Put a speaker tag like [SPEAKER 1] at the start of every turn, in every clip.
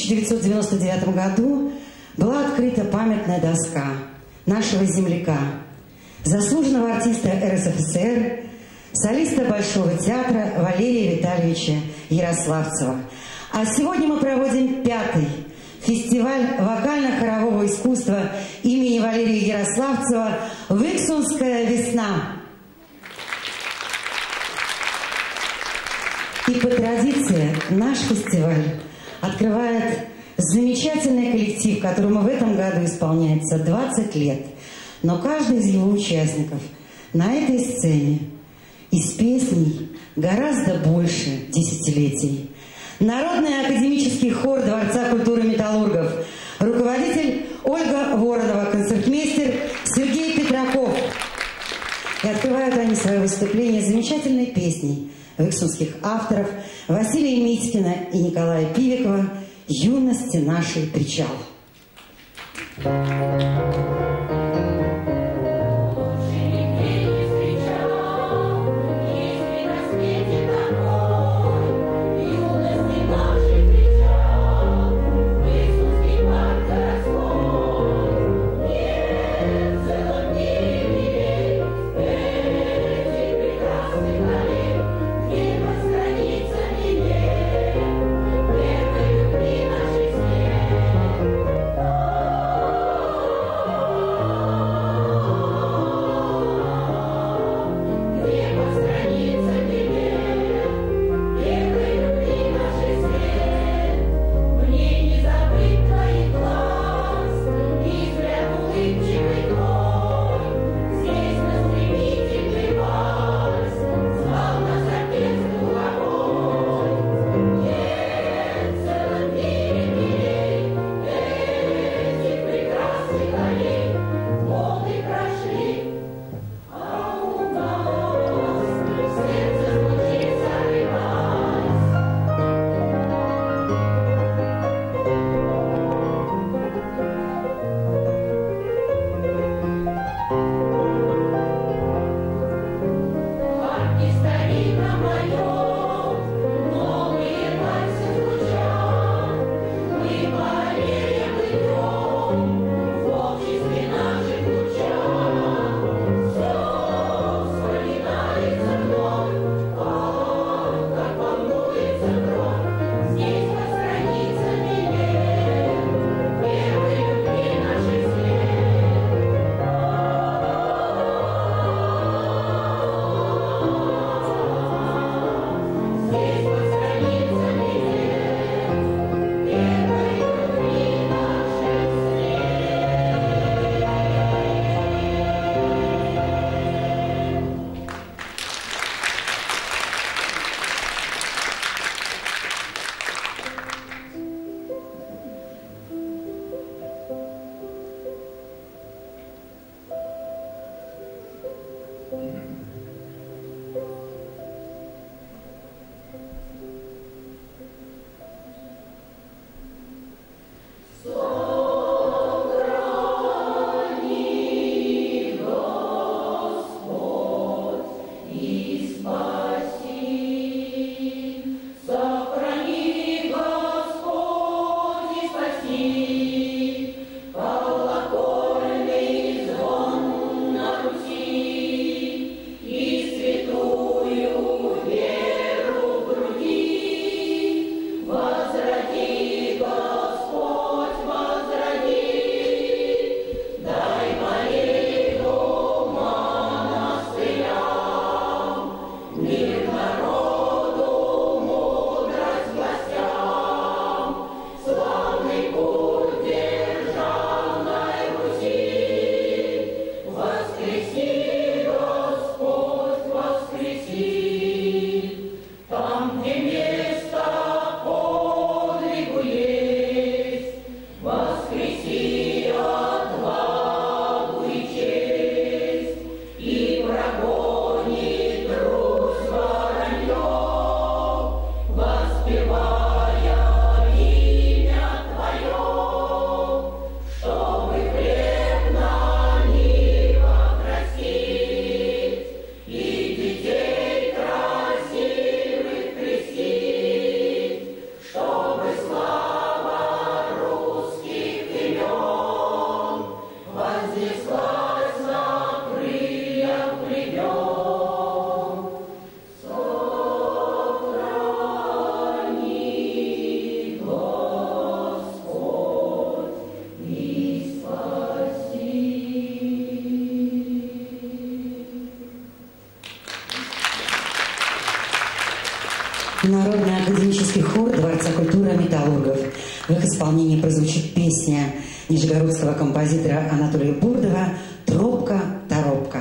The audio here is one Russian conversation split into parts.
[SPEAKER 1] 1999 году была открыта памятная доска нашего земляка, заслуженного артиста РСФСР, солиста Большого театра Валерия Витальевича Ярославцева. А сегодня мы проводим 5-й фестиваль вокально-хорового искусства имени Валерия Ярославцева «Выксунская весна». И по традиции наш фестиваль открывает замечательный коллектив, которому в этом году исполняется 20 лет. Но каждый из его участников на этой сцене из песней гораздо больше десятилетий. Народный академический хор Дворца культуры металлургов, руководитель Ольга Воронова, концертмейстер Сергей Петраков. И открывают они свое выступление замечательной песней выксунских авторов Василия Митькина и Николая Пивикова «Юности нашей причал». Народный академический хор Дворца культуры металлургов. В их исполнении прозвучит песня нижегородского композитора Анатолия Бурдова «Тропка-торопка».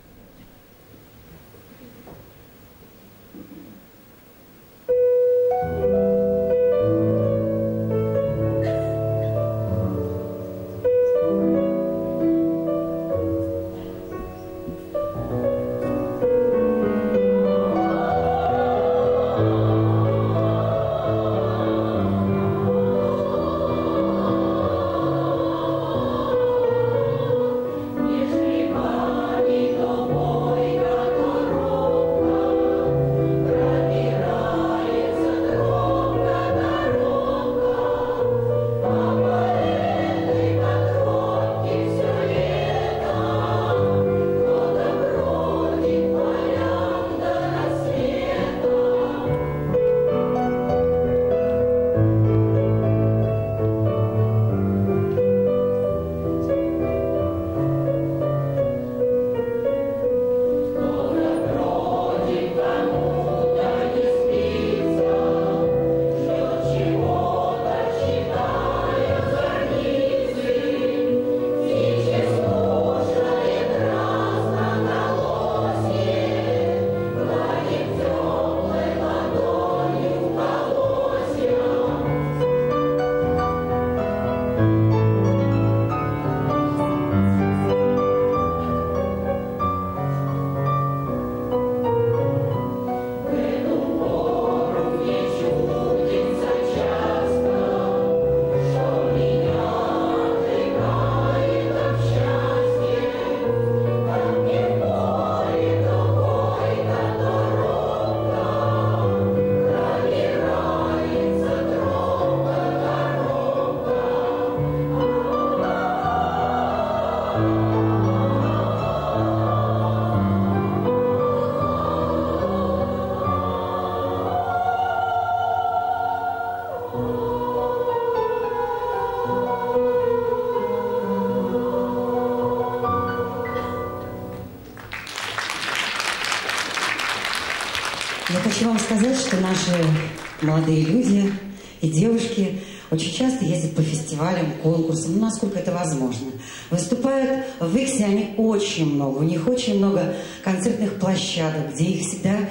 [SPEAKER 1] Я хочу вам сказать, что наши молодые люди и девушки очень часто ездят по фестивалям, конкурсам, насколько это возможно. Выступают в Иксе они очень много, у них очень много концертных площадок, где их всегда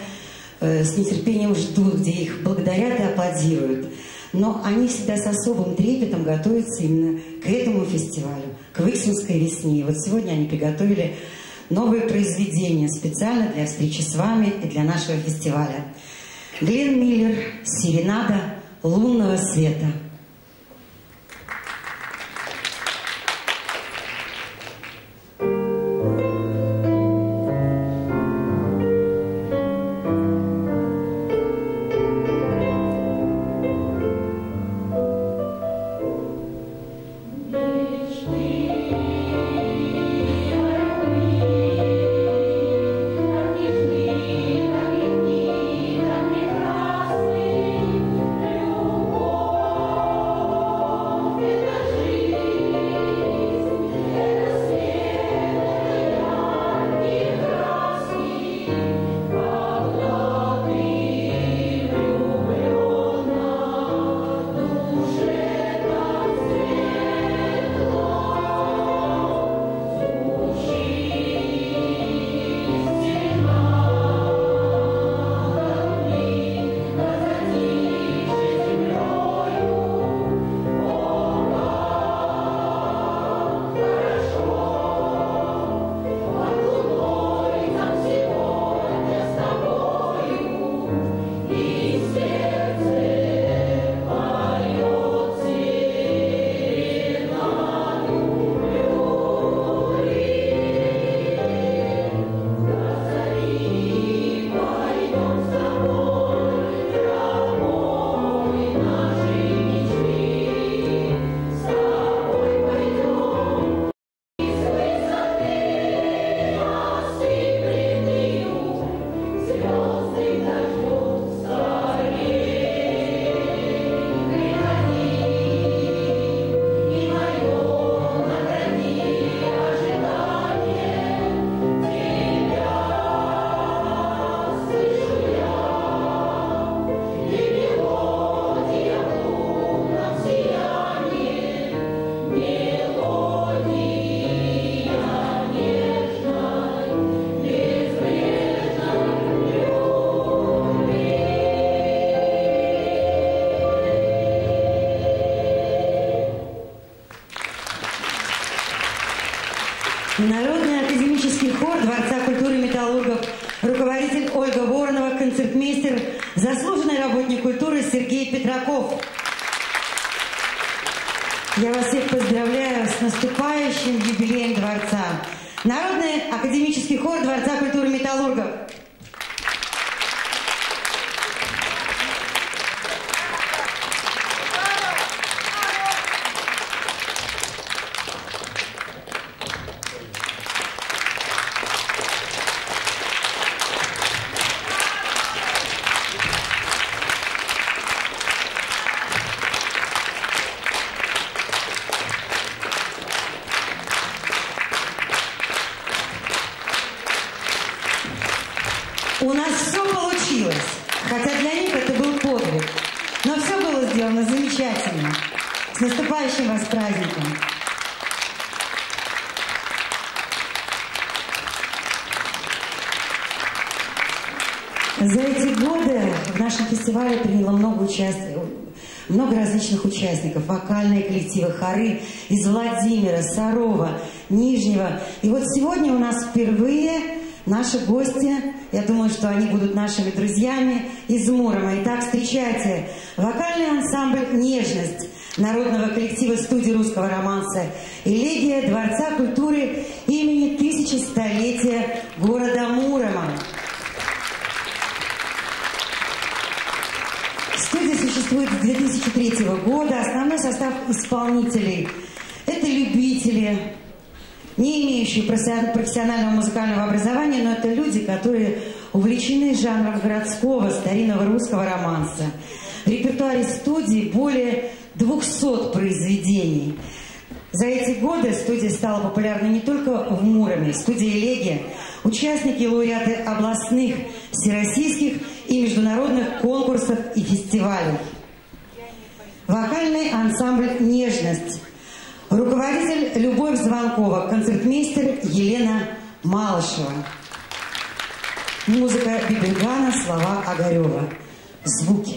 [SPEAKER 1] с нетерпением ждут, где их благодарят и аплодируют. Но они всегда с особым трепетом готовятся именно к этому фестивалю, к Иксенской весне. И вот сегодня они приготовили новое произведение специально для встречи с вами и для нашего фестиваля. Глен Миллер «Серенада лунного света».
[SPEAKER 2] Прекрасный, любовь.
[SPEAKER 1] Народный академический хор Дворца культуры металлургов, руководитель Ольга Воронова, концертмейстер, заслуженный работник культуры Сергей Петраков. Я вас всех поздравляю с наступающим юбилеем Дворца. Народный академический хор Дворца культуры металлургов. У нас все получилось, хотя для них это был подвиг. Но все было сделано замечательно. С наступающим вас праздником! За эти годы в нашем фестивале приняло много различных участников. Вокальные коллективы, хоры из Владимира, Сарова, Нижнего. И вот сегодня у нас впервые наши гости, я думаю, что они будут нашими друзьями, из Мурома. Итак, встречайте вокальный ансамбль «Нежность» народного коллектива студии русского романса «Элегия» Дворца культуры имени 1100-летия города Мурома. Студия существует с 2003 года. Основной состав исполнителей – это любители, не имеющие профессионального музыкального образования, но это люди, которые увлечены жанром городского, старинного русского романса. В репертуаре студии более 200 произведений. За эти годы студия стала популярной не только в Муроме. Студия «Элегия» – участники и лауреаты областных, всероссийских и международных конкурсов и фестивалей. Вокальный ансамбль «Нежность». Руководитель Любовь Звонкова, концертмейстер Елена Малышева. Музыка Бибергана, слова Огарева. Звуки.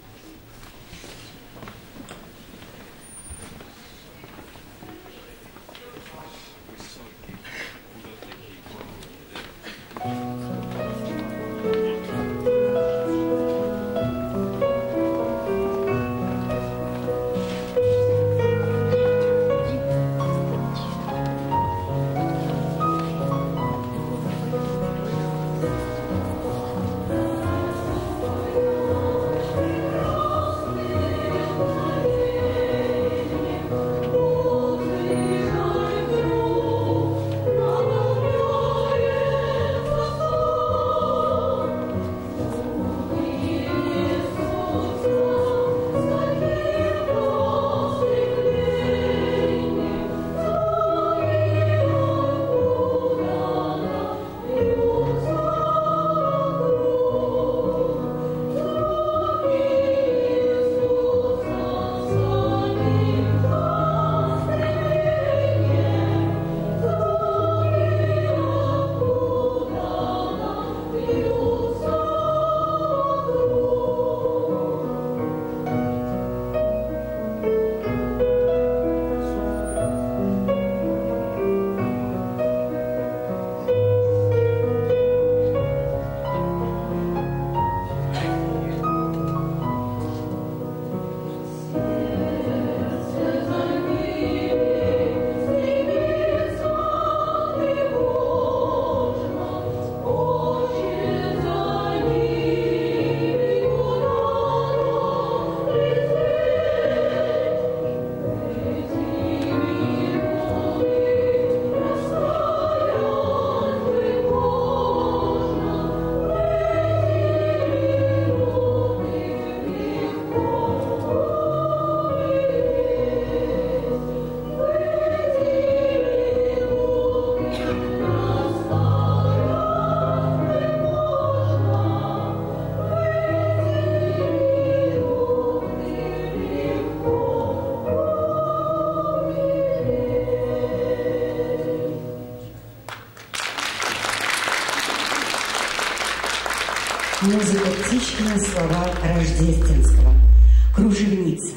[SPEAKER 1] Музыка Птичкина, слова Рождественского. Кружевница.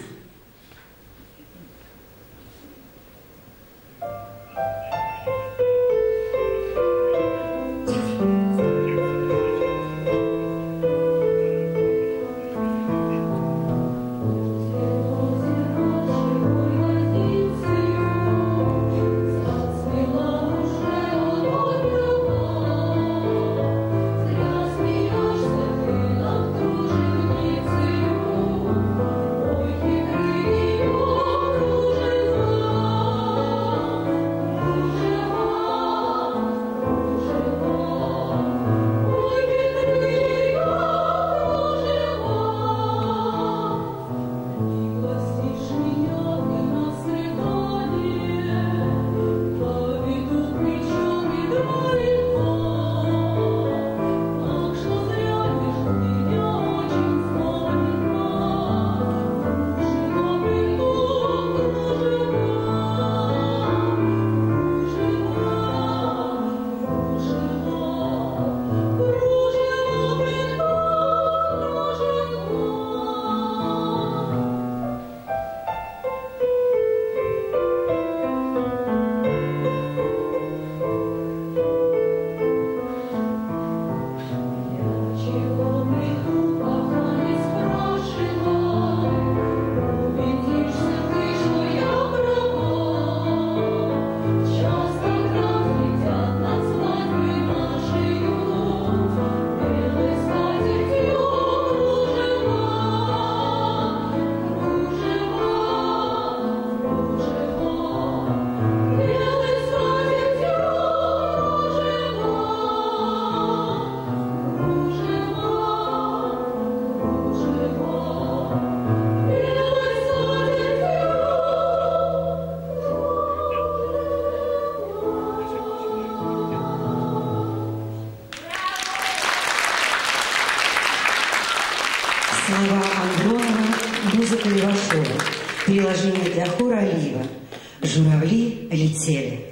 [SPEAKER 1] Слова Андронова, музыка Левашова. Приложение для хора Алиева. Журавли летели.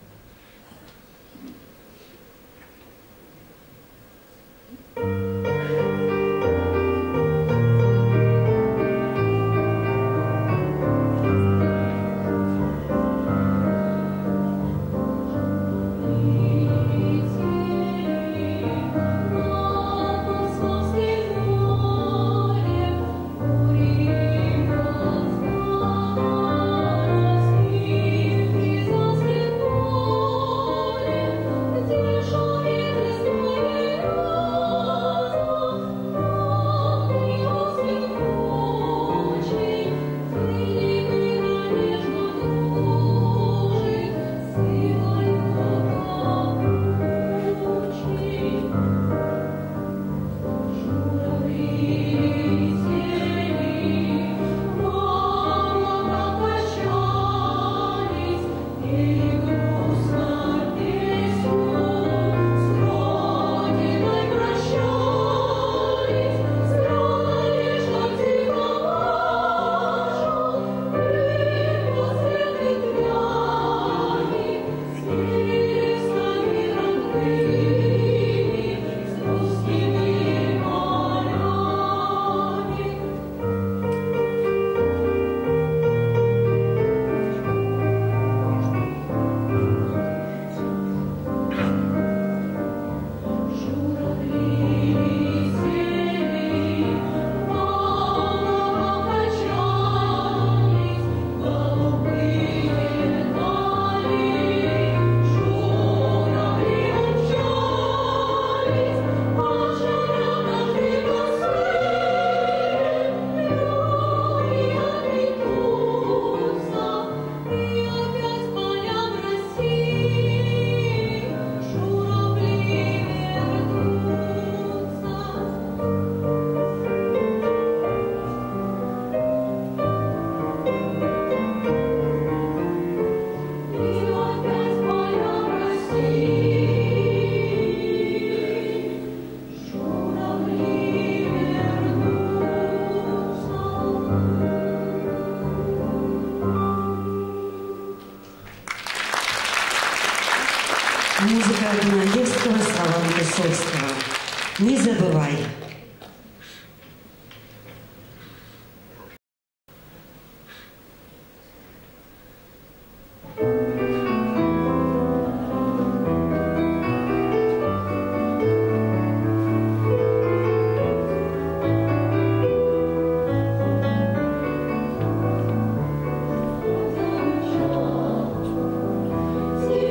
[SPEAKER 1] Музыка Дунаевского, слова Матусовского. Не забывай.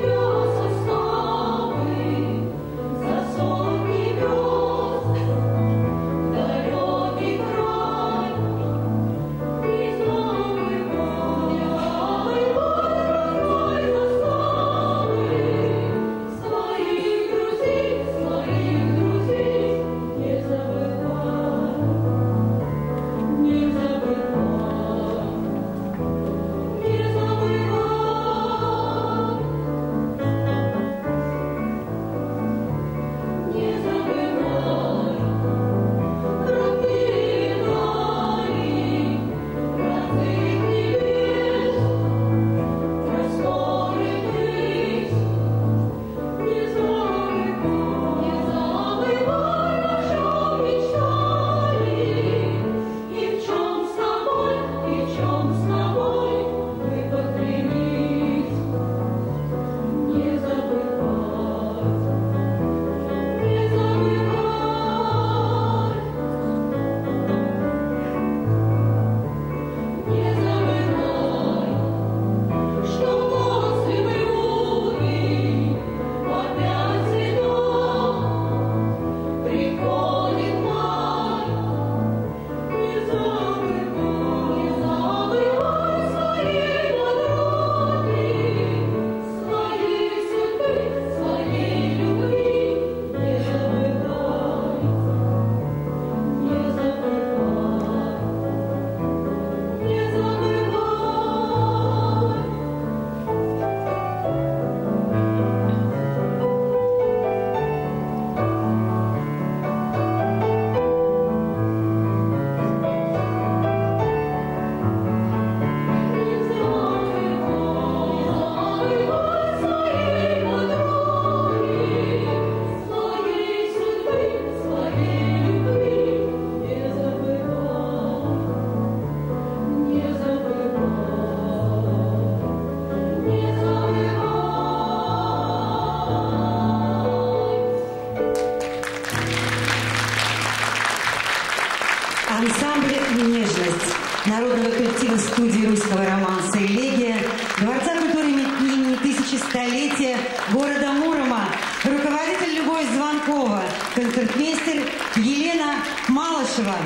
[SPEAKER 2] За сон небес
[SPEAKER 1] студии русского романса «Элегия», Дворца культуры имени тысячелетия города Мурома, руководитель Любовь Звонкова, концертмейстер Елена Малышева.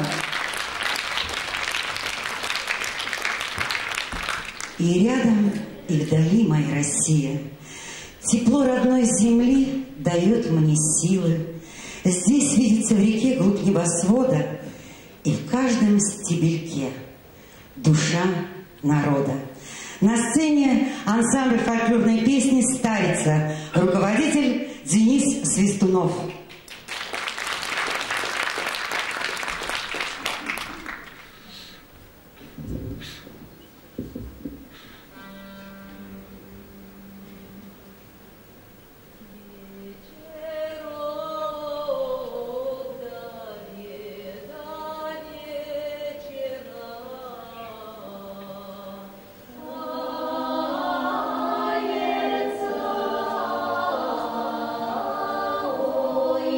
[SPEAKER 1] И рядом, и вдали моя Россия, тепло родной земли дает мне силы. Здесь видится в реке глубь небосвода, и в каждом стебельке душа народа. На сцене ансамбль фольклорной песни «Старица», руководитель Денис Свистунов.
[SPEAKER 2] Ой,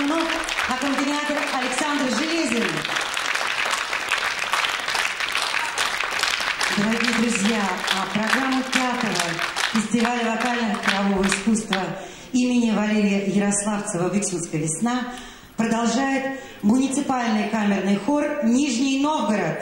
[SPEAKER 1] Мартынов, аккомпаниатор Александр Железин. Дорогие друзья, программу 5-го фестиваля вокально-хорового искусства имени Валерия Ярославцева «Выксинская весна» продолжает муниципальный камерный хор «Нижний Новгород».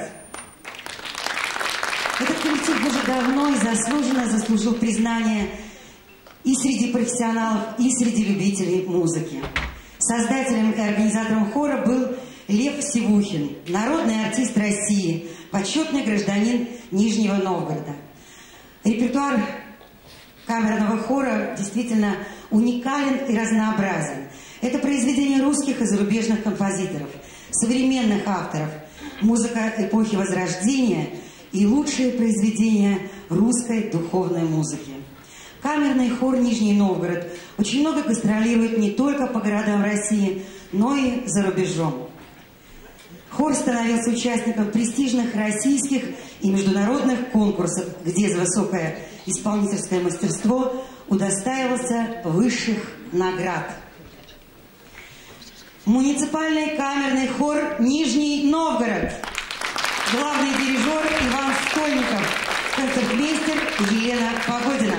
[SPEAKER 1] Этот коллектив уже давно и заслуженно заслужил признание и среди профессионалов, и среди любителей музыки. Создателем и организатором хора был Лев Сивухин, народный артист России, почетный гражданин Нижнего Новгорода. Репертуар камерного хора действительно уникален и разнообразен. Это произведения русских и зарубежных композиторов, современных авторов, музыка эпохи Возрождения и лучшие произведения русской духовной музыки. Камерный хор «Нижний Новгород» очень много гастролирует не только по городам России, но и за рубежом. Хор становился участником престижных российских и международных конкурсов, где за высокое исполнительское мастерство удостаивался высших наград. Муниципальный камерный хор «Нижний Новгород». Главный дирижер Иван Стольников, концертмейстер Елена Погодина.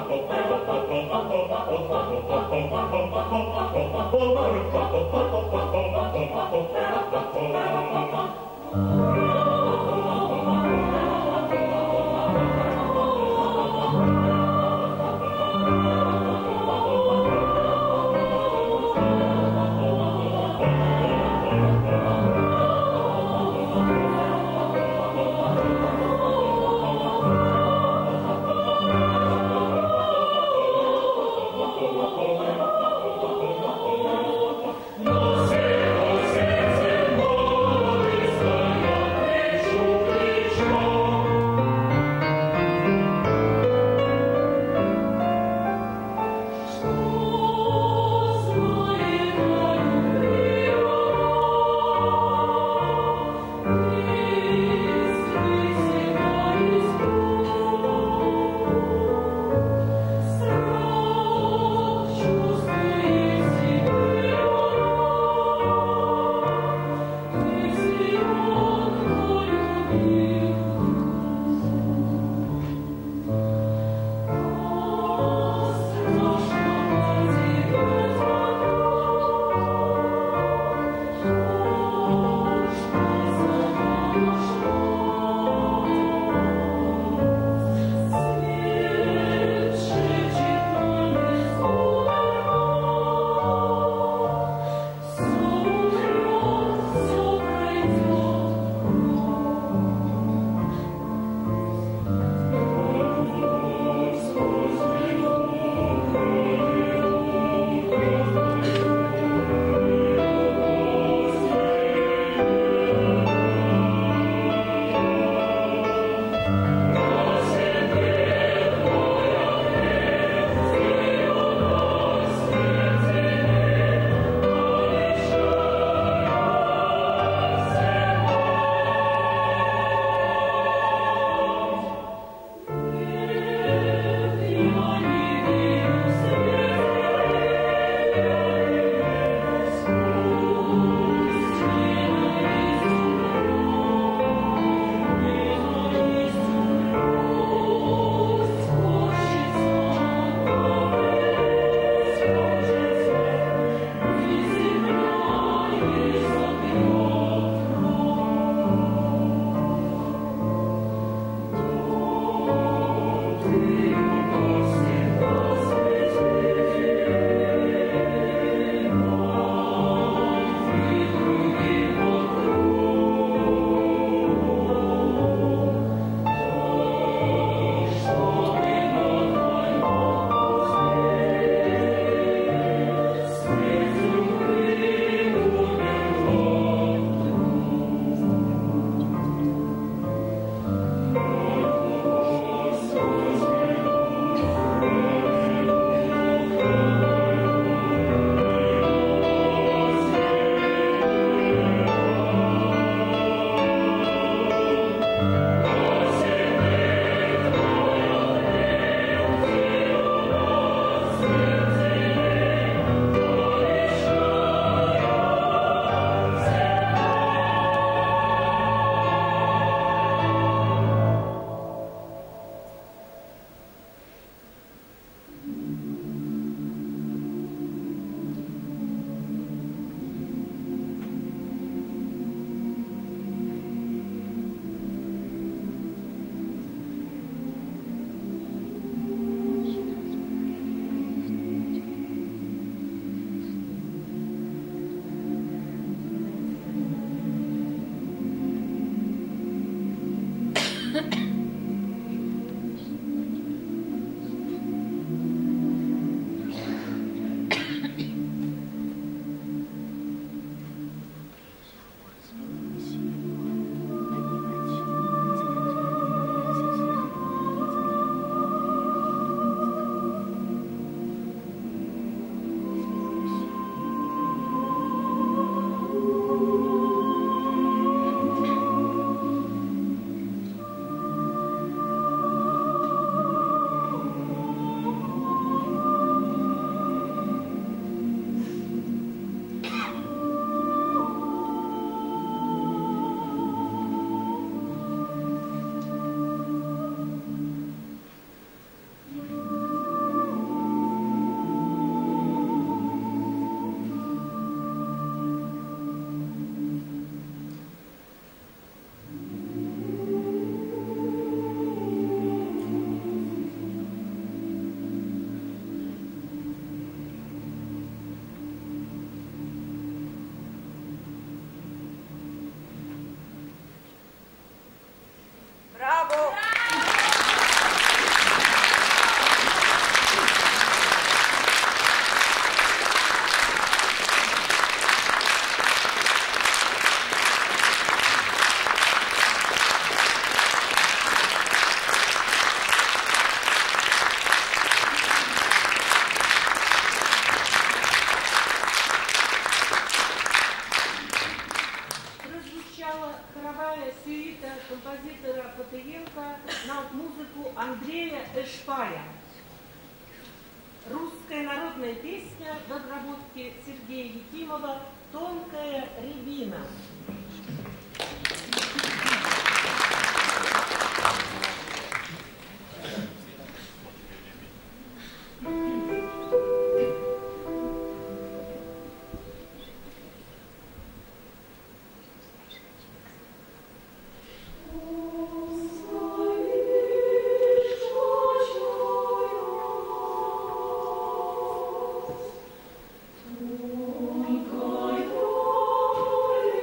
[SPEAKER 2] No sé, прозвучала хоровая сюита композитора Потыенко на музыку Андрея Эшпая. Русская народная песня в разработке Сергея Ефимова «Тонкая рябина».
[SPEAKER 3] Ой,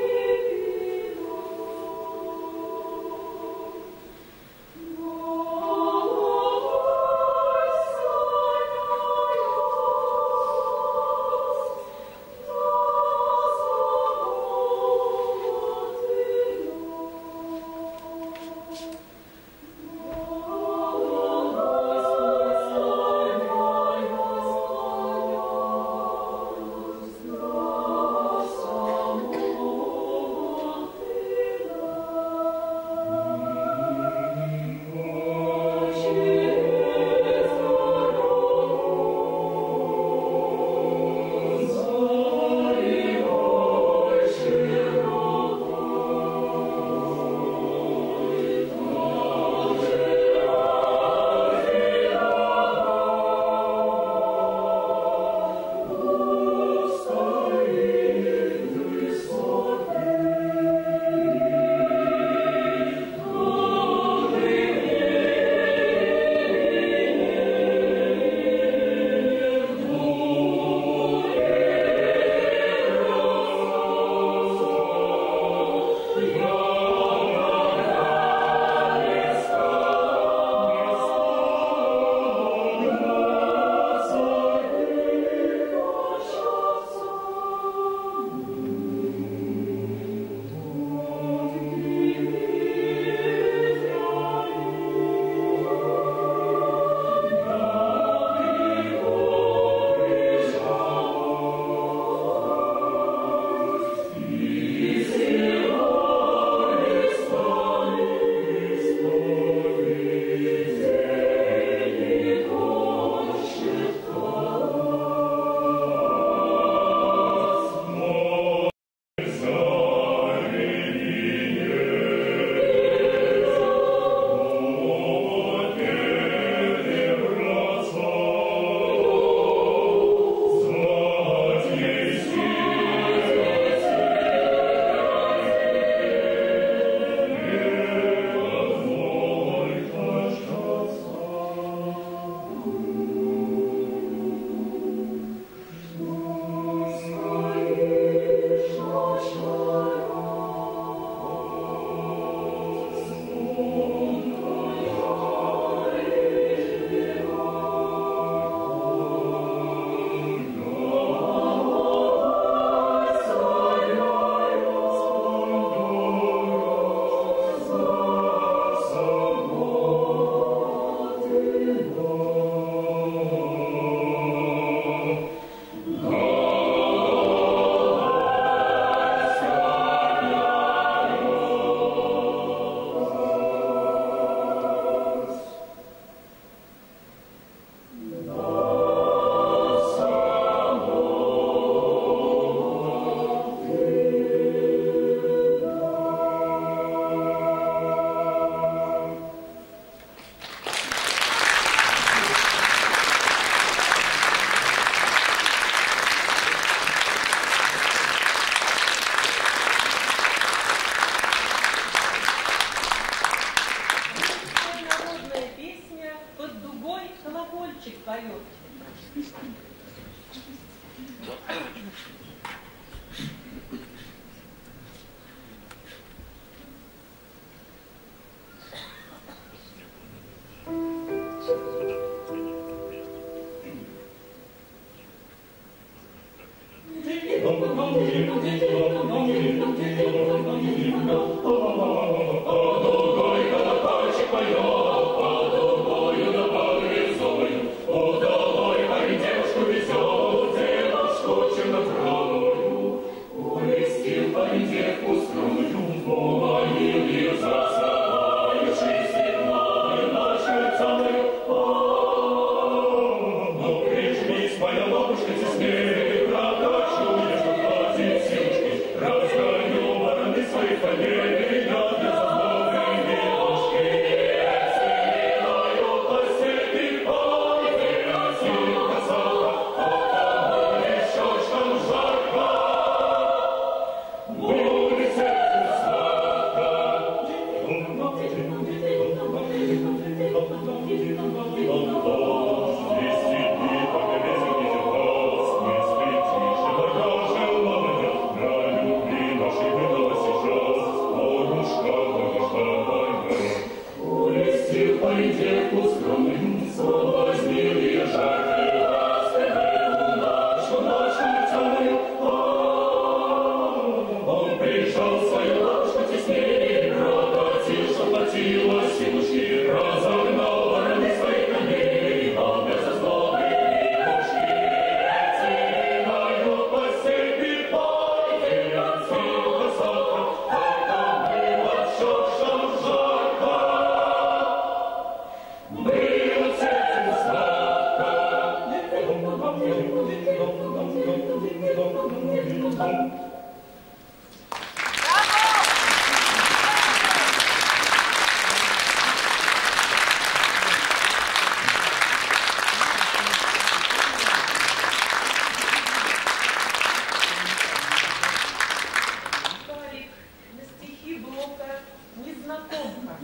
[SPEAKER 2] незнакомка.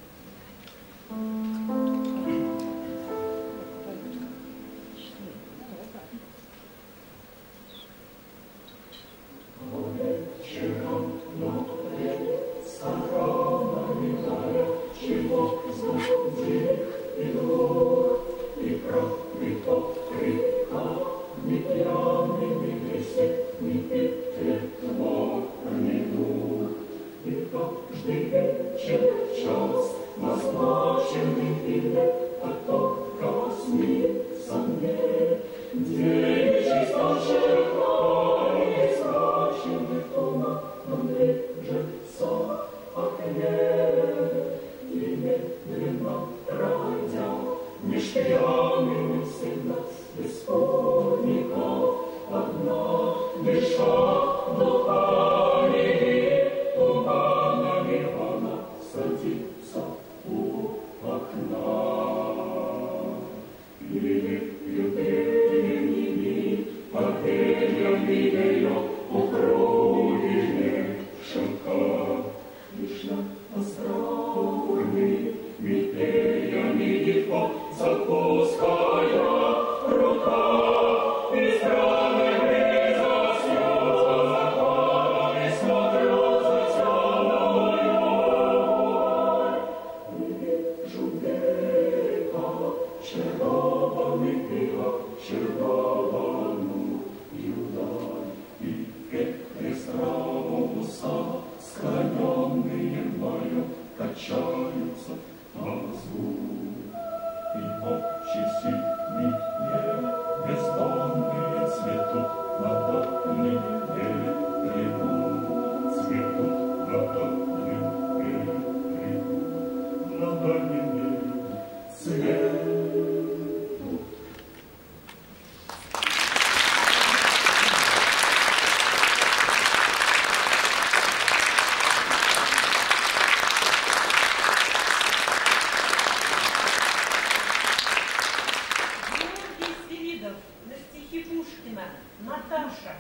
[SPEAKER 2] Наташа.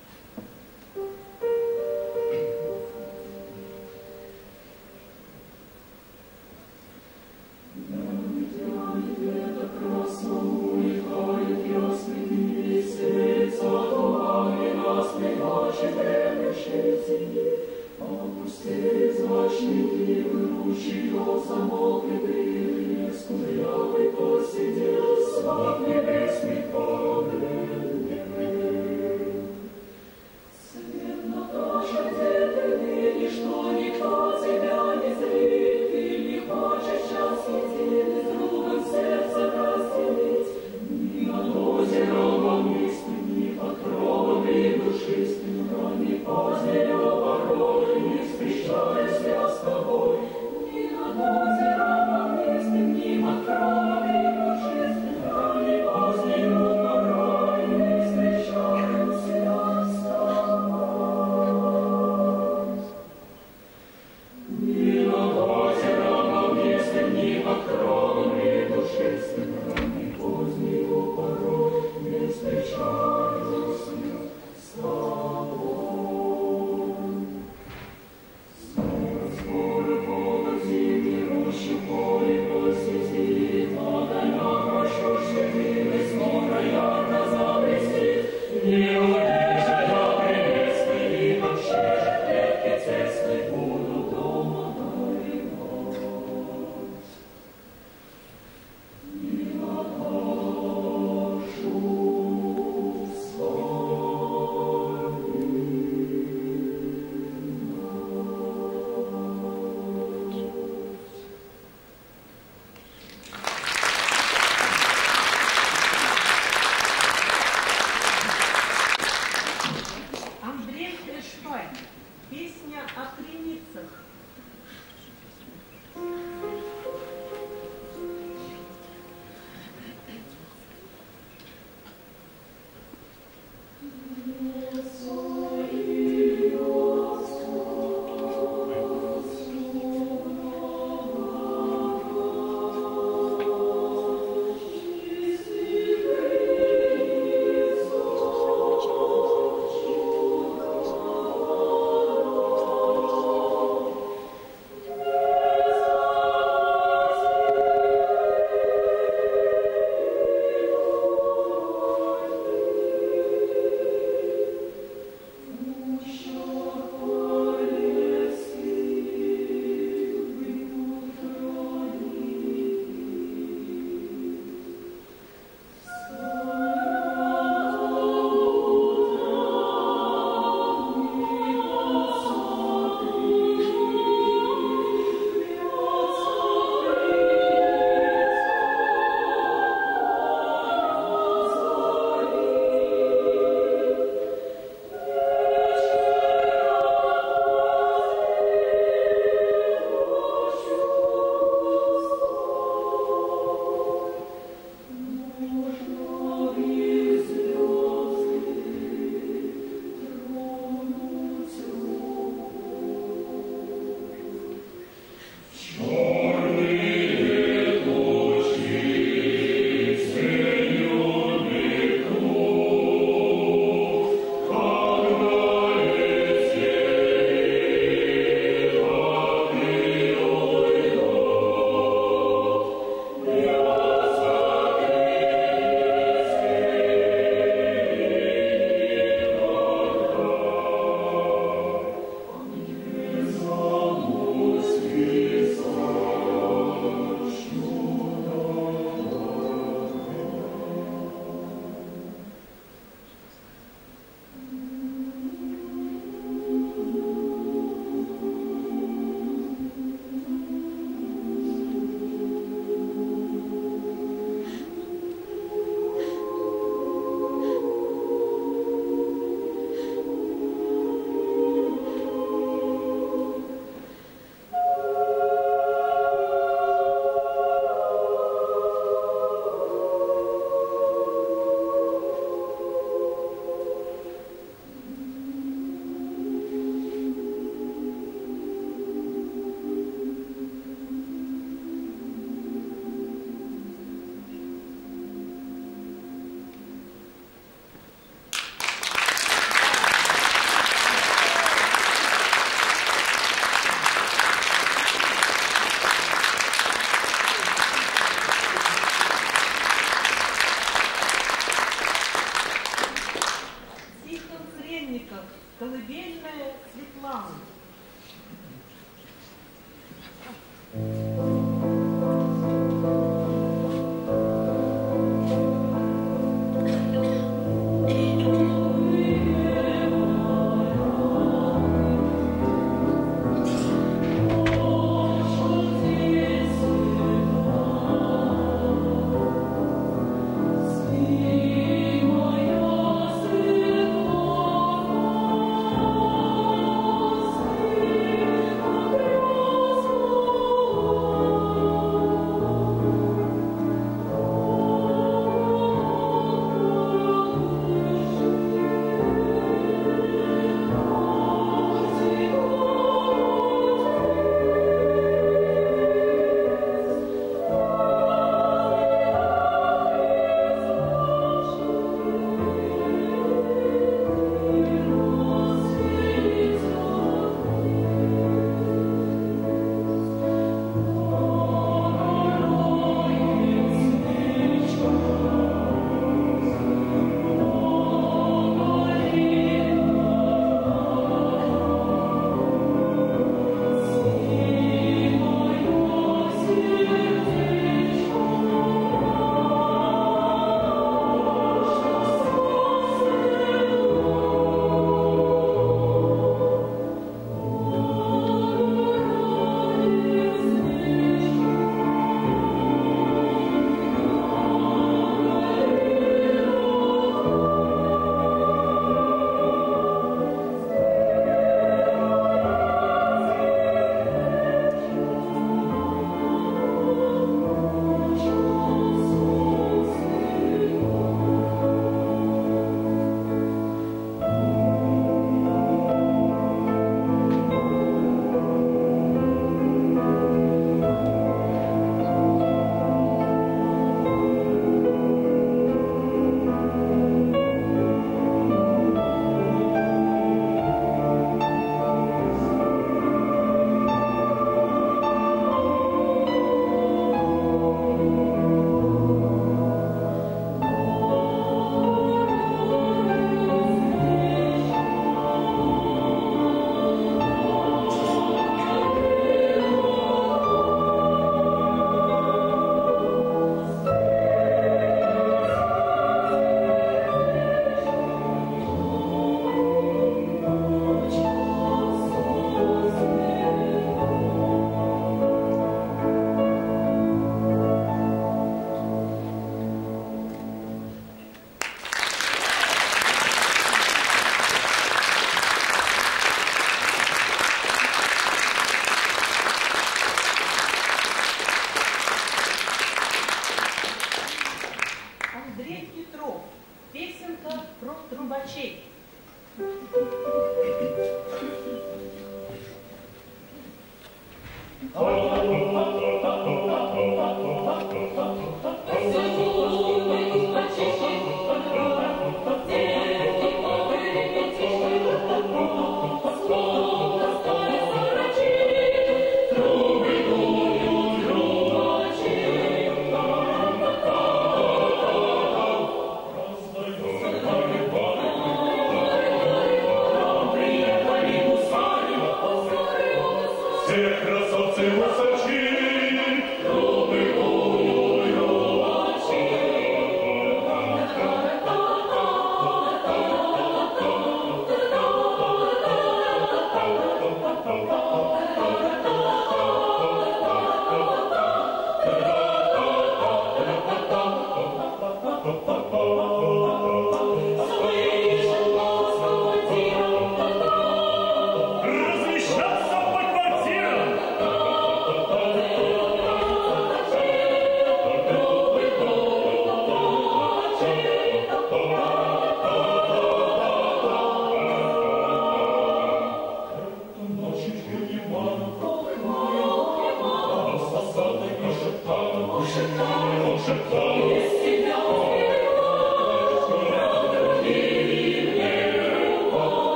[SPEAKER 2] Песня о креницах.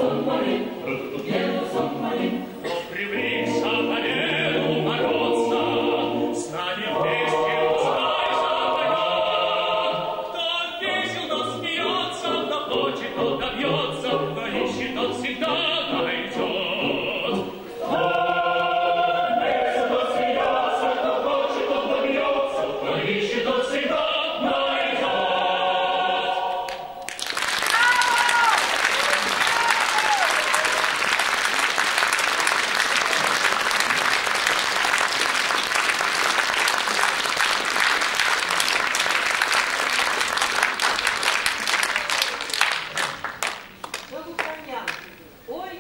[SPEAKER 2] Ой,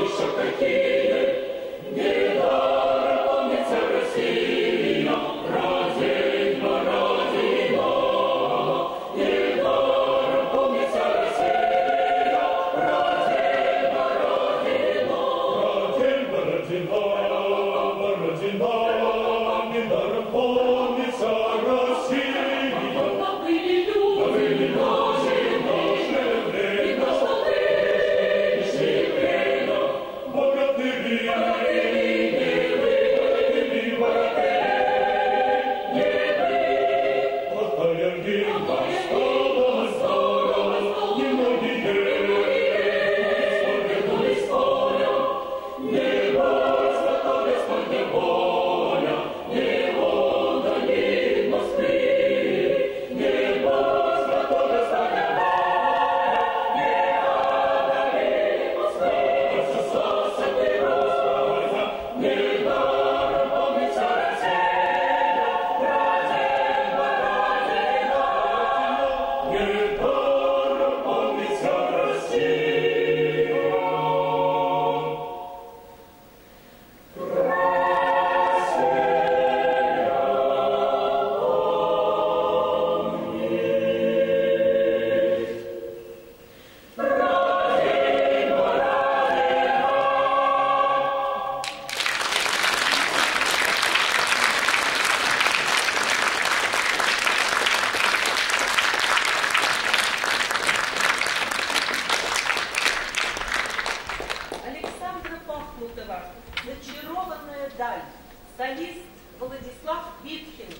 [SPEAKER 2] «Зачарованная даль», солист Владислав Витхин.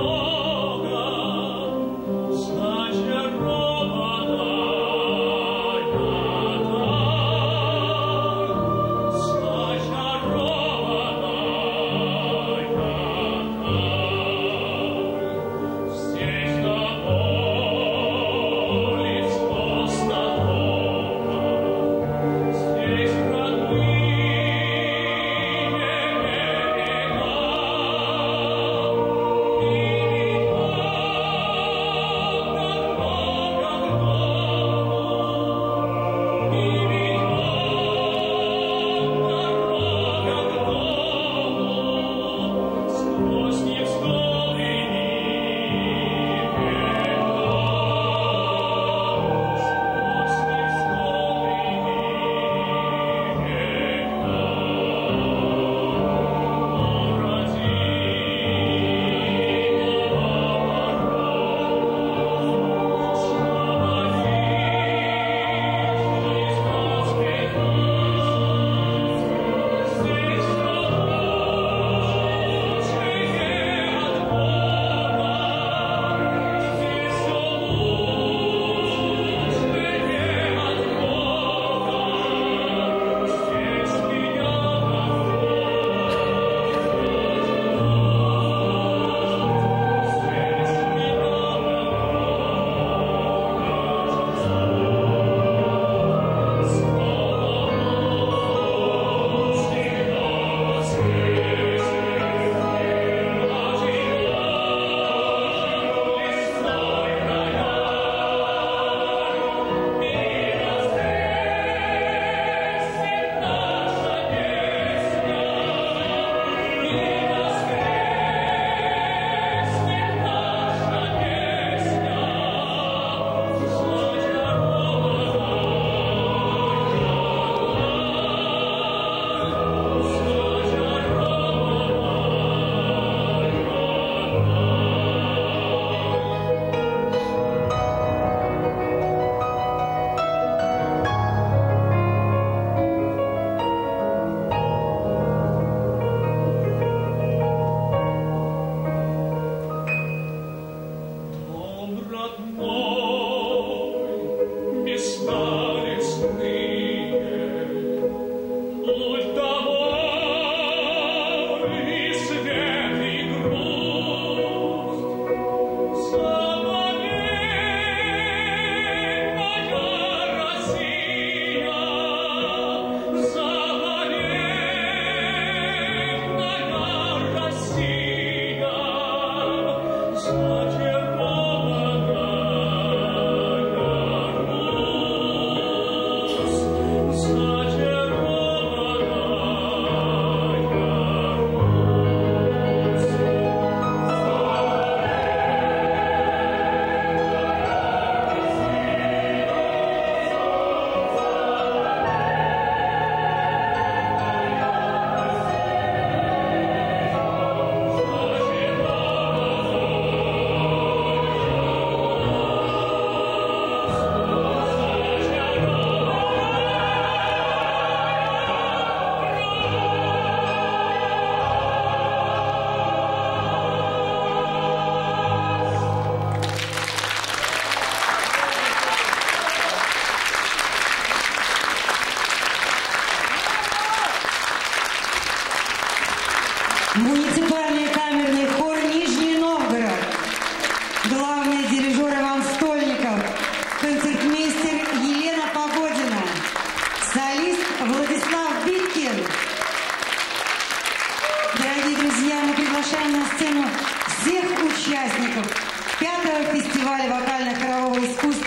[SPEAKER 3] Зачарована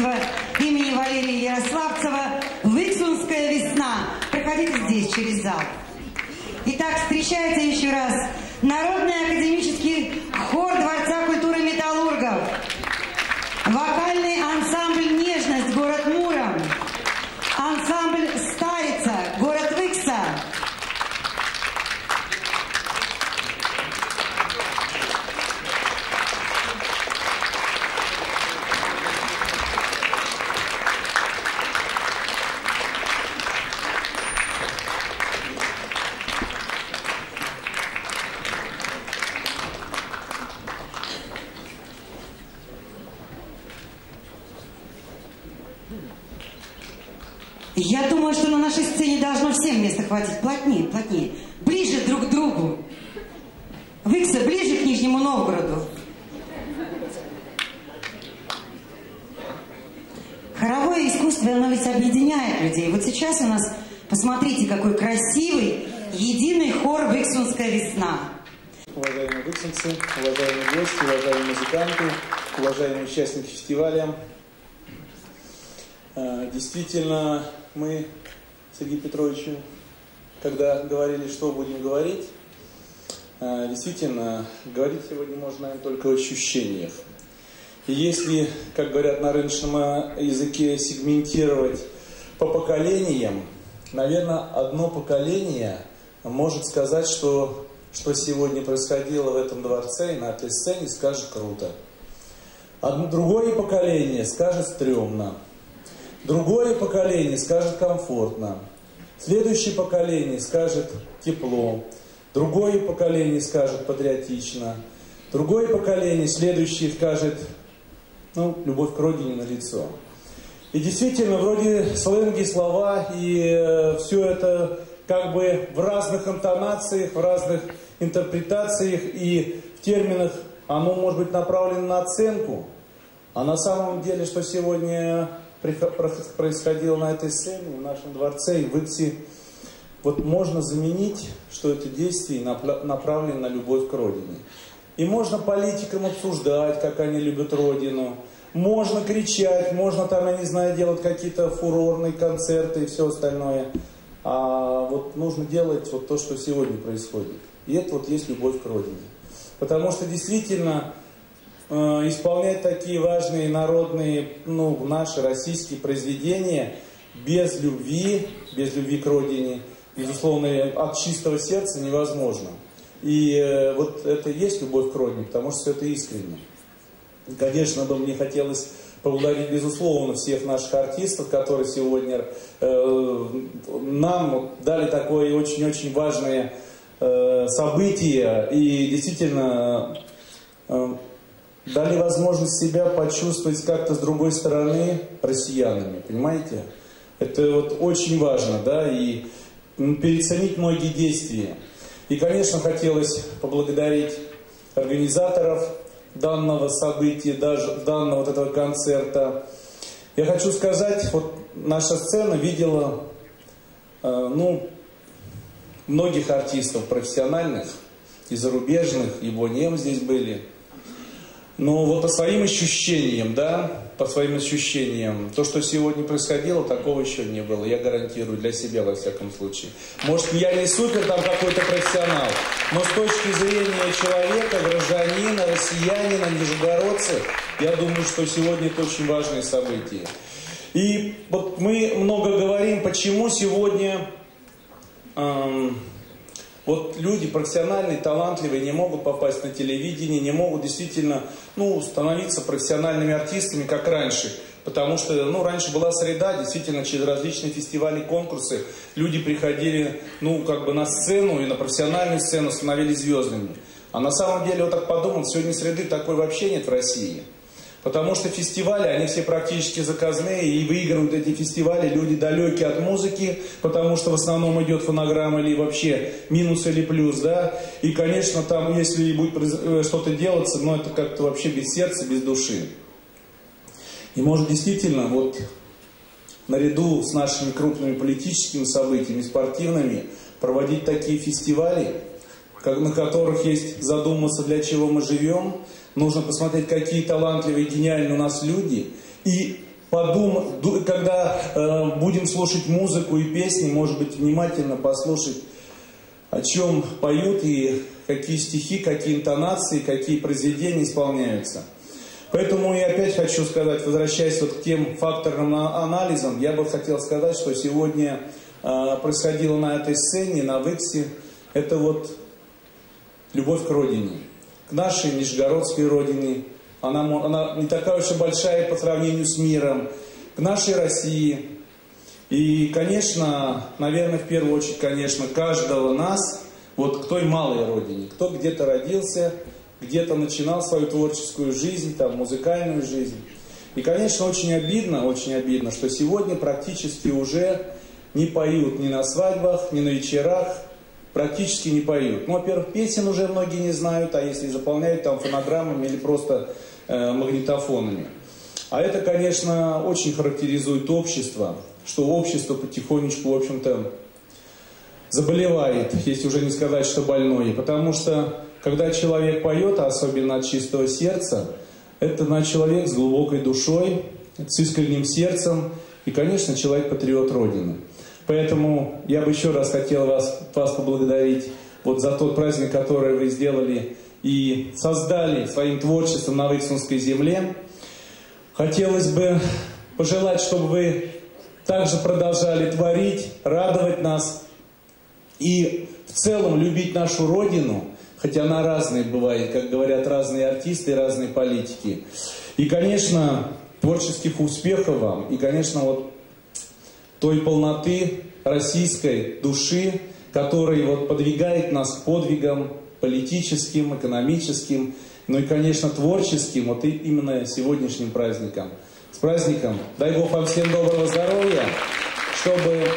[SPEAKER 1] коллектива имени Валерия Ярославцева «Выксунская весна». Проходите здесь, через зал. Итак, встречайте еще раз Народный академический хор Дворца культуры металлургов, вокальный ансамбль «Нежность», город Муром, ансамбль «Старица», город Выкса. Я думаю, что на нашей сцене должно всем места хватить. Плотнее, плотнее. Ближе друг к другу. Выкса, ближе к Нижнему Новгороду. Хоровое искусство, оно ведь объединяет людей. Вот сейчас у нас, посмотрите, какой красивый, единый хор «Выксунская весна».
[SPEAKER 3] Уважаемые выксунцы, уважаемые гости, уважаемые музыканты, уважаемые участники фестиваля. Действительно, мы с Сергеем Петровичем, когда говорили, что будем говорить, действительно, говорить сегодня можно, наверное, только о ощущениях. И если, как говорят на рыночном языке, сегментировать по поколениям, наверное, одно поколение может сказать, что сегодня происходило в этом дворце и на этой сцене, скажет круто. Другое поколение скажет стрёмно. Другое поколение скажет комфортно. Следующее поколение скажет тепло. Другое поколение скажет патриотично. Другое поколение, следующее, скажет, любовь к родине налицо. И действительно, вроде сленги, слова, и все это как бы в разных интонациях, в разных интерпретациях и в терминах, оно может быть направлено на оценку. А на самом деле, что сегодня происходило на этой сцене, в нашем дворце и в Выксе, вот можно заменить, что это действие направлено на любовь к родине. И можно политикам обсуждать, как они любят родину, можно кричать, можно там, я не знаю, делать какие-то фурорные концерты и все остальное. А вот нужно делать вот то, что сегодня происходит. И это вот есть любовь к родине. Потому что действительно исполнять такие важные народные, наши российские произведения без любви к родине, безусловно, от чистого сердца невозможно. И вот это и есть любовь к родине, потому что все это искренне. И, конечно, мне хотелось поблагодарить, безусловно, всех наших артистов, которые сегодня нам дали такое очень-очень важное событие и действительно дали возможность себя почувствовать как-то с другой стороны россиянами, понимаете? Это вот очень важно, да, и переоценить многие действия. И, конечно, хотелось поблагодарить организаторов данного события, даже данного вот этого концерта. Я хочу сказать, вот наша сцена видела, многих артистов профессиональных и зарубежных, и Бонем здесь были. Но вот по своим ощущениям, то, что сегодня происходило, такого еще не было. Я гарантирую, для себя во всяком случае. Может, я не супер там какой-то профессионал, но с точки зрения человека, гражданина, россиянина, нижегородца, я думаю, что сегодня это очень важное событие. И вот мы много говорим, почему сегодня вот люди профессиональные, талантливые не могут попасть на телевидение, не могут действительно становиться профессиональными артистами, как раньше. Потому что раньше была среда, действительно, через различные фестивали, конкурсы люди приходили на сцену и на профессиональную сцену становились звездами. А на самом деле, вот так подумал, сегодня среды такой вообще нет в России. Потому что фестивали, они все практически заказные, и выигрывают эти фестивали люди далекие от музыки, потому что в основном идет фонограмма или вообще минус или плюс, да. И, конечно, там, если будет что-то делаться, это как-то вообще без сердца, без души. И может действительно, вот наряду с нашими крупными политическими событиями, спортивными, проводить такие фестивали, на которых есть задуматься, для чего мы живем. Нужно посмотреть, какие талантливые, гениальные у нас люди. И когда будем слушать музыку и песни, может быть, внимательно послушать, о чем поют и какие стихи, какие интонации, какие произведения исполняются. Поэтому я опять хочу сказать, возвращаясь вот к тем факторным анализам, я бы хотел сказать, что сегодня происходило на этой сцене, на Виксе, это вот любовь к родине, к нашей нижегородской родине. Она не такая уж и большая по сравнению с миром, к нашей России. И, конечно, наверное, в первую очередь, конечно, каждого нас, вот к той малой родине, кто где-то родился, где-то начинал свою творческую жизнь, там, музыкальную жизнь. И, конечно, очень обидно, что сегодня практически уже не поют ни на свадьбах, ни на вечерах, практически не поют. Ну, во-первых, песен уже многие не знают, а если заполняют там фонограммами или просто магнитофонами. А это, конечно, очень характеризует общество, что общество потихонечку, в общем-то, заболевает, если уже не сказать, что больное. Потому что, когда человек поет, особенно от чистого сердца, это человек с глубокой душой, с искренним сердцем и, конечно, человек-патриот Родины. Поэтому я бы еще раз хотел вас поблагодарить вот за тот праздник, который вы сделали и создали своим творчеством на Виксунской земле. Хотелось бы пожелать, чтобы вы также продолжали творить, радовать нас и в целом любить нашу Родину, хотя она разная бывает, как говорят разные артисты, разные политики. И, конечно, творческих успехов вам, и, конечно, вот той полноты российской души, которая вот подвигает нас к подвигам политическим, экономическим, ну и, конечно, творческим, вот и именно сегодняшним праздником. С праздником! Дай Бог вам всем доброго здоровья, чтобы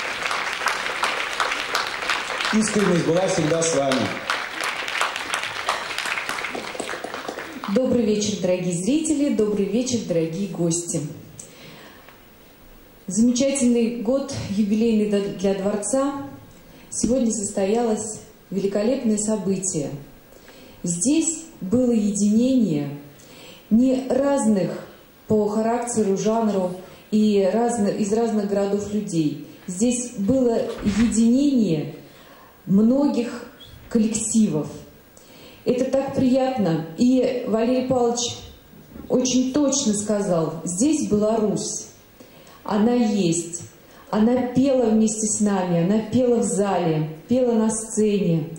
[SPEAKER 3] искренность была всегда с вами.
[SPEAKER 4] Добрый вечер, дорогие зрители, добрый вечер, дорогие гости. Замечательный год, юбилейный для Дворца. Сегодня состоялось великолепное событие. Здесь было единение не разных по характеру, жанру и из разных городов людей. Здесь было единение многих коллективов. Это так приятно. И Валерий Павлович очень точно сказал, здесь была Русь. Она есть. Она пела вместе с нами, она пела в зале, пела на сцене.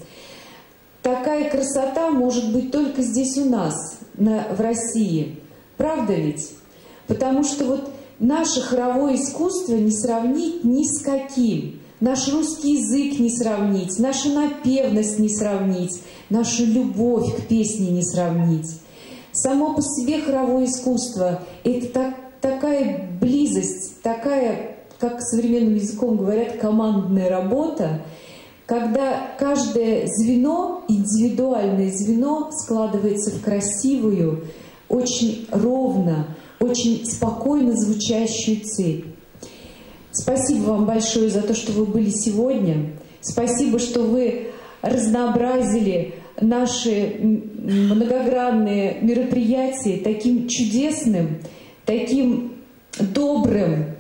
[SPEAKER 4] Такая красота может быть только здесь у нас, в России. Правда ведь? Потому что вот наше хоровое искусство не сравнить ни с каким. Наш русский язык не сравнить, нашу напевность не сравнить, нашу любовь к песне не сравнить. Само по себе хоровое искусство – это такая близость, такая, как современным языком говорят, командная работа, когда каждое звено, индивидуальное звено, складывается в красивую, очень ровно, очень спокойно звучащую цепь. Спасибо вам большое за то, что вы были сегодня. Спасибо, что вы разнообразили наши многогранные мероприятия таким чудесным, таким добрым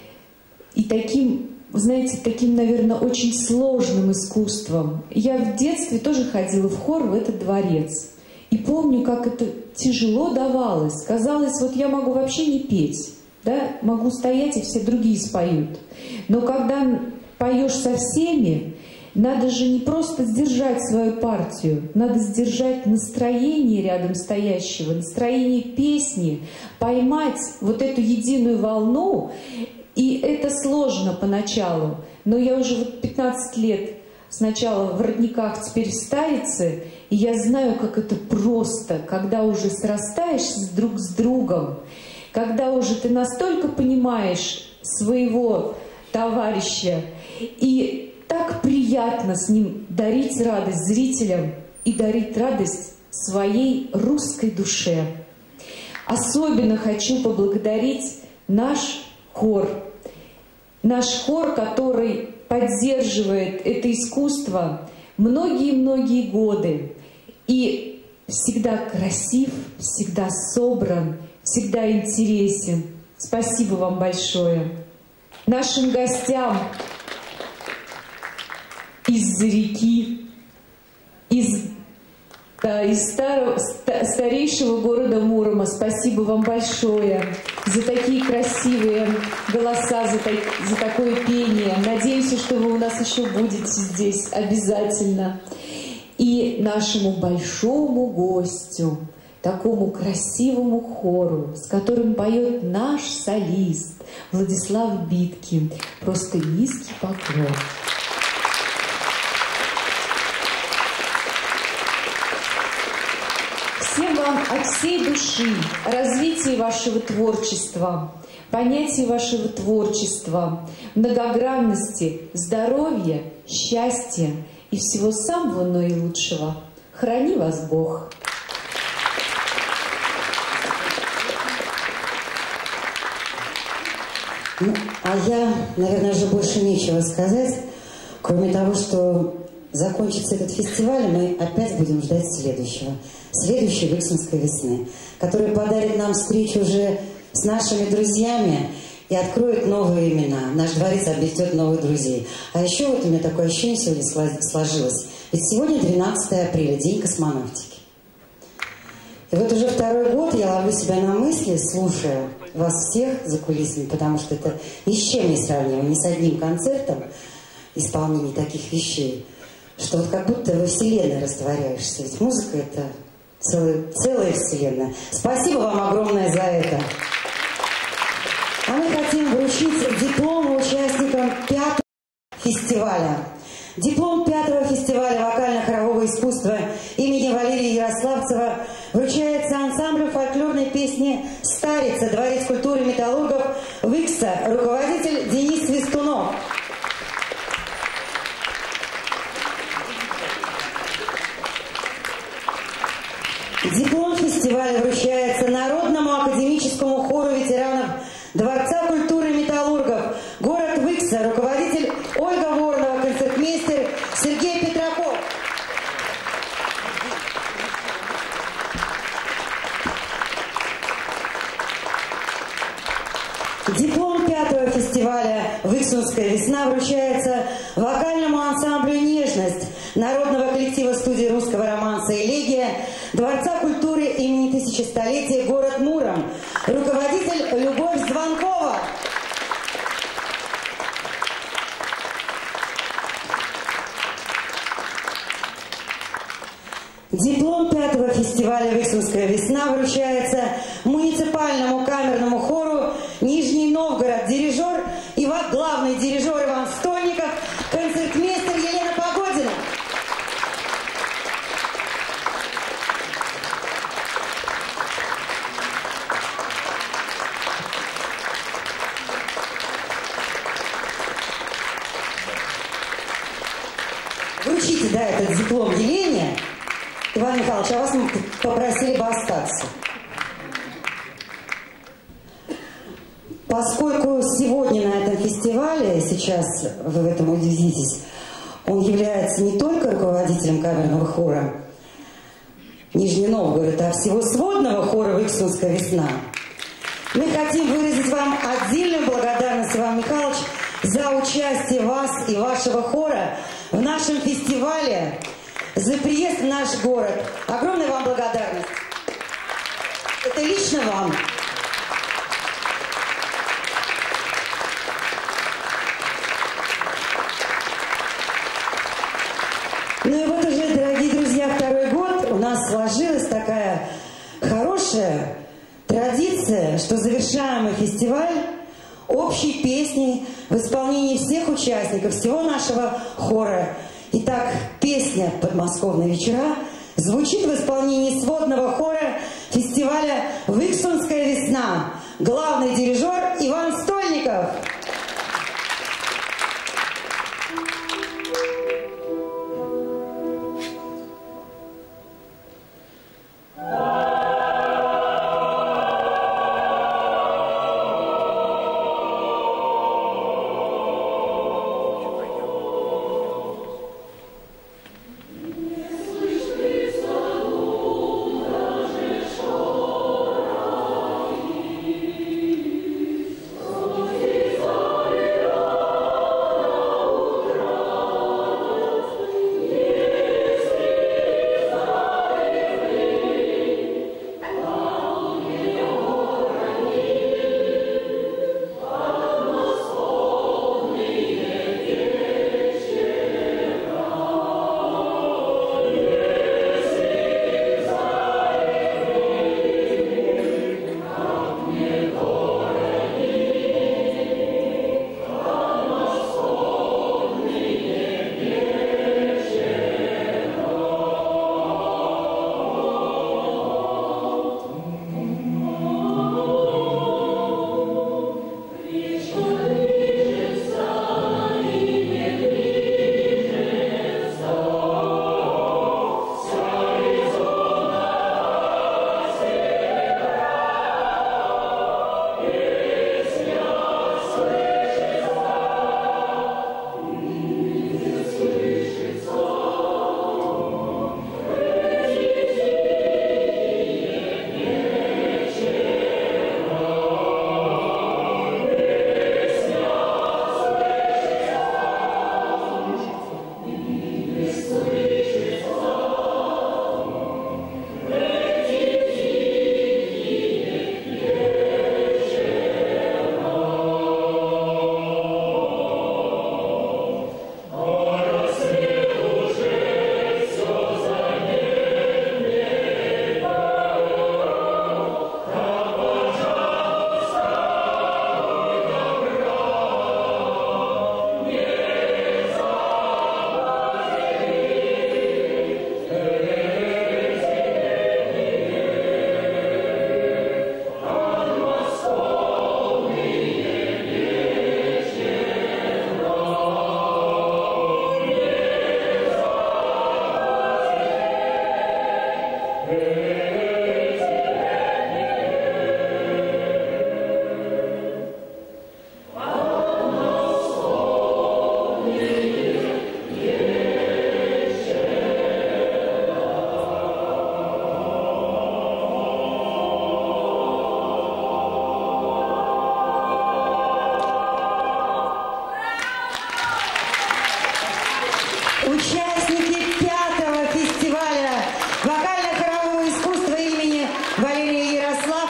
[SPEAKER 4] и таким, знаете, таким, наверное, очень сложным искусством. Я в детстве тоже ходила в хор в этот дворец. И помню, как это тяжело давалось. Казалось, вот я могу вообще не петь. Да? Могу стоять, и все другие споют. Но когда поешь со всеми, надо же не просто сдержать свою партию, надо сдержать настроение рядом стоящего, настроение песни, поймать вот эту единую волну. И это сложно поначалу. Но я уже вот 15 лет сначала в родниках, теперь в Старице, и я знаю, как это просто, когда уже срастаешься друг с другом, когда уже ты настолько понимаешь своего товарища, и так приятно с ним дарить радость зрителям и дарить радость своей русской душе. Особенно хочу поблагодарить наш хор. Наш хор, который поддерживает это искусство многие-многие годы и всегда красив, всегда собран, всегда интересен, спасибо вам большое. Нашим гостям из-за реки, из старейшего города Мурома, спасибо вам большое за такие красивые голоса, за такое пение. Надеемся, что вы у нас еще будете здесь обязательно. И нашему большому гостю, такому красивому хору, с которым поет наш солист Владислав Биткин, просто низкий поклон. Всем вам от всей души развития вашего творчества, понятия вашего творчества, многогранности, здоровья, счастья и всего самого наилучшего. Храни вас Бог!
[SPEAKER 1] Ну, а я, наверное, уже больше нечего сказать, кроме того, что закончится этот фестиваль, и мы опять будем ждать следующей Выксунской весны, которая подарит нам встречу уже с нашими друзьями и откроет новые имена. Наш дворец обретет новых друзей. А еще вот у меня такое ощущение сегодня сложилось. Ведь сегодня 12 апреля, День космонавтики. И вот уже второй год я ловлю себя на мысли, слушая вас всех за кулисами, потому что это ни с чем не сравнимо, ни с одним концертом исполнения таких вещей, что вот как будто во Вселенной растворяешься. Ведь музыка — это целая Вселенная. Спасибо вам огромное за это. А мы хотим вручить диплом участникам 5-го фестиваля. Диплом 5-го фестиваля вокально-хорового искусства имени Валерия Ярославцева вручается ансамблю фольклорной песни «Старица», Дворец культуры металлургов Выкса, руководитель Денис Свистунов. Диплом фестиваля вручается Народному академическому хору ветеранов Дворца культуры металлургов, город Выкса, руководитель Ольга Воронова, концертмейстер Сергей Петраков. Диплом 5-го фестиваля «Выксунская весна» вручается вокальному ансамблю «Нежность» народного коллектива студии русского романса «Элегия», Дворца культуры имени Тысячестолетия, город Муром, руководитель Любовь Звонкова. Диплом 5-го фестиваля «Выксунская весна» вручается муниципальному камерному хору Нижний Новгород, дирижер главный дирижер Иван Стольников, концертмейстер Елена Погодина. Вручите, да, этот диплом Елене. Иван Михайлович, а вас мы попросили бы остаться. Поскольку сегодня на этом фестивале, сейчас вы в этом убедитесь, он является не только руководителем камерного хора Нижний Новгород, а всего сводного хора «Выксунская весна», мы хотим выразить вам отдельную благодарность, Иван Михайлович, за участие вас и вашего хора в нашем фестивале, за приезд в наш город. Огромная вам благодарность. Это лично вам. Ну и вот уже, дорогие друзья, второй год у нас сложилась такая хорошая традиция, что завершаем мы фестиваль общей песней в исполнении всех участников, всего нашего хора. Итак, песня «Подмосковные вечера» звучит в исполнении сводного хора фестиваля «Выксунская весна». Главный дирижер Иван Стольников.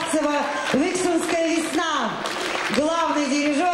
[SPEAKER 1] Ярцева «Выксунская весна». Главный дирижер